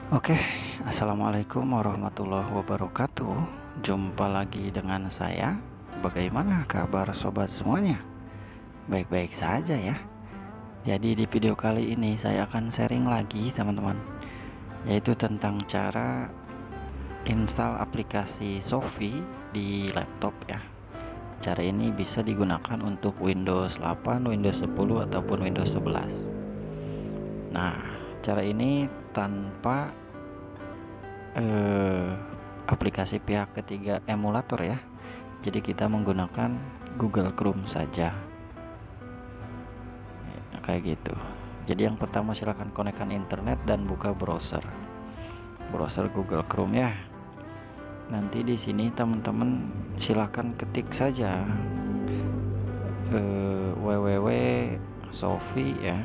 Oke, assalamualaikum warahmatullahi wabarakatuh. Jumpa lagi dengan saya. Bagaimana kabar sobat semuanya? Baik-baik saja ya. Jadi di video kali ini saya akan sharing lagi teman-teman, yaitu tentang cara install aplikasi Shopee di laptop ya. Cara ini bisa digunakan untuk Windows 8, Windows 10 ataupun Windows 11. Nah, cara ini tanpa aplikasi pihak ketiga emulator ya. Jadi kita menggunakan Google Chrome saja ya, kayak gitu. Jadi yang pertama silahkan konekkan internet dan buka browser Google Chrome ya. Nanti di sini teman-teman silahkan ketik saja www.shopee ya,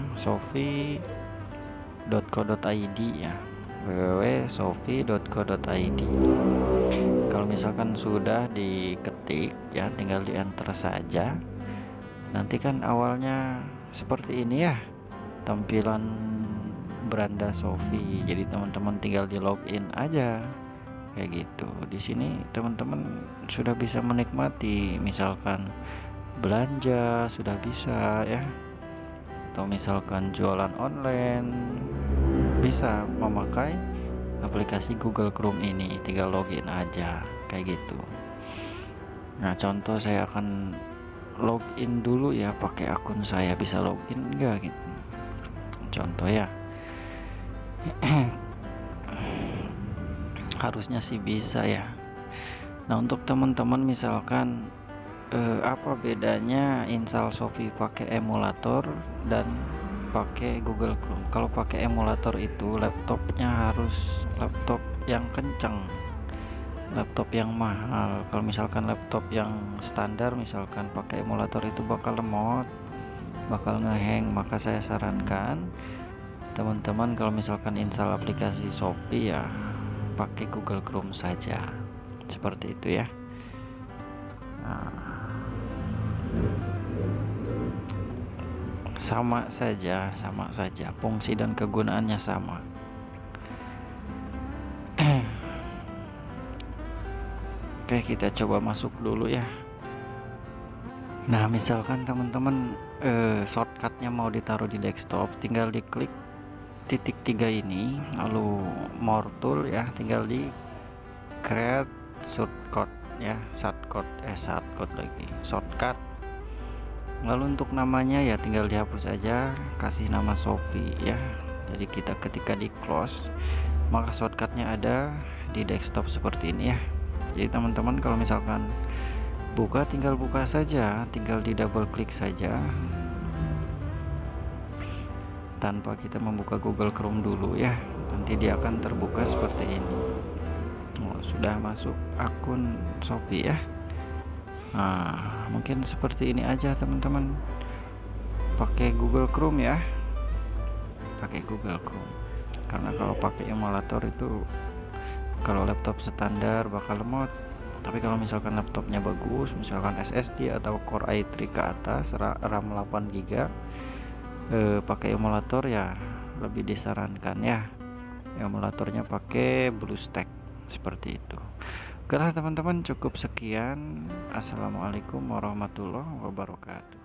shopee.co.id ya, www.shopee.co.id. Kalau misalkan sudah diketik ya, tinggal di enter saja. Nanti kan awalnya seperti ini ya, tampilan beranda Shopee. Jadi teman-teman tinggal di login aja kayak gitu. Di sini teman-teman sudah bisa menikmati, misalkan belanja sudah bisa ya, atau misalkan jualan online bisa memakai aplikasi Google Chrome ini, tinggal login aja kayak gitu. Nah, contoh saya akan login dulu ya, pakai akun saya. Bisa login enggak gitu, contoh ya. Harusnya sih bisa ya. Nah, untuk teman-teman misalkan apa bedanya install Shopee pakai emulator dan pakai Google Chrome? Kalau pakai emulator itu laptopnya harus laptop yang kencang, laptop yang mahal. Kalau misalkan laptop yang standar misalkan pakai emulator itu bakal lemot, bakal ngehang. Maka saya sarankan teman-teman kalau misalkan install aplikasi Shopee ya pakai Google Chrome saja, seperti itu ya. Nah, sama saja fungsi dan kegunaannya sama. Oke, kita coba masuk dulu ya. Nah, misalkan teman-teman shortcutnya mau ditaruh di desktop, tinggal diklik titik 3 ini, lalu more tool ya, tinggal di create shortcut ya, shortcut. Lalu untuk namanya ya tinggal dihapus aja, kasih nama Shopee ya. Jadi kita ketika di close, maka shortcutnya ada di desktop seperti ini ya. Jadi teman-teman kalau misalkan buka, tinggal buka saja, tinggal di double klik saja tanpa kita membuka Google Chrome dulu ya. Nanti dia akan terbuka seperti ini. Sudah masuk akun Shopee ya. Nah, mungkin seperti ini aja teman-teman, pakai Google Chrome ya, pakai Google Chrome. Karena kalau pakai emulator itu, kalau laptop standar bakal lemot. Tapi kalau misalkan laptopnya bagus, misalkan SSD atau Core i3 ke atas, RAM 8 GB, pakai emulator ya lebih disarankan ya. Emulatornya pakai BlueStack seperti itu. Oke lah teman-teman, cukup sekian. Assalamualaikum warahmatullahi wabarakatuh.